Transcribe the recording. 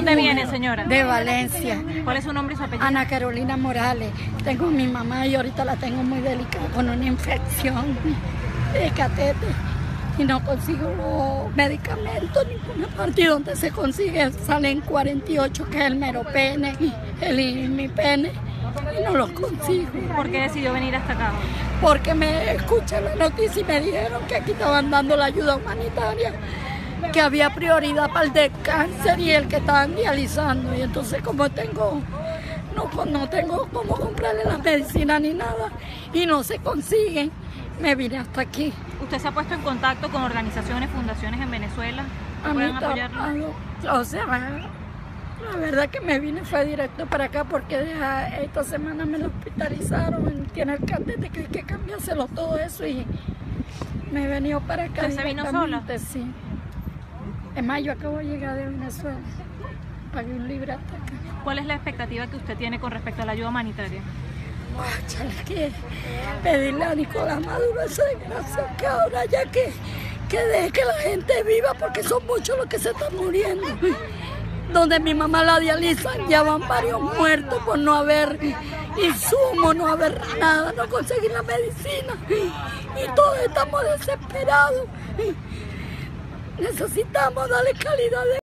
dónde viene, señora? De Valencia. ¿Cuál es su nombre y su apellido? Ana Carolina Morales. Tengo a mi mamá y ahorita la tengo muy delicada con una infección de catete y no consigo los medicamentos en ninguna parte. Y donde se consigue salen 48, que es el Meropene, el Imipene, y no los consigo. ¿Por qué decidió venir hasta acá? Porque me escuché la noticia y me dijeron que aquí estaban dando la ayuda humanitaria, que había prioridad para el de cáncer y el que estaban dializando. Y entonces como no tengo cómo comprarle las medicinas ni nada y no se consiguen, me vine hasta aquí. ¿Usted se ha puesto en contacto con organizaciones, fundaciones en Venezuela que puedan apoyarlo? O sea, la verdad que me vine fue directo para acá porque esta semana me lo hospitalizaron, tiene el catete que hay que cambiárselo todo eso y me he venido para acá. ¿Usted se vino sola? Sí. En mayo acabo de llegar de Venezuela, pagué un libre hasta acá. ¿Cuál es la expectativa que usted tiene con respecto a la ayuda humanitaria? Cóchale, que pedirle a Nicolás Maduro esa desgracia que ahora ya que deje que la gente viva porque son muchos los que se están muriendo. Donde mi mamá la dializan ya van varios muertos por no haber insumos, no haber nada, no conseguir la medicina y todos estamos desesperados. Necesitamos darle calidad de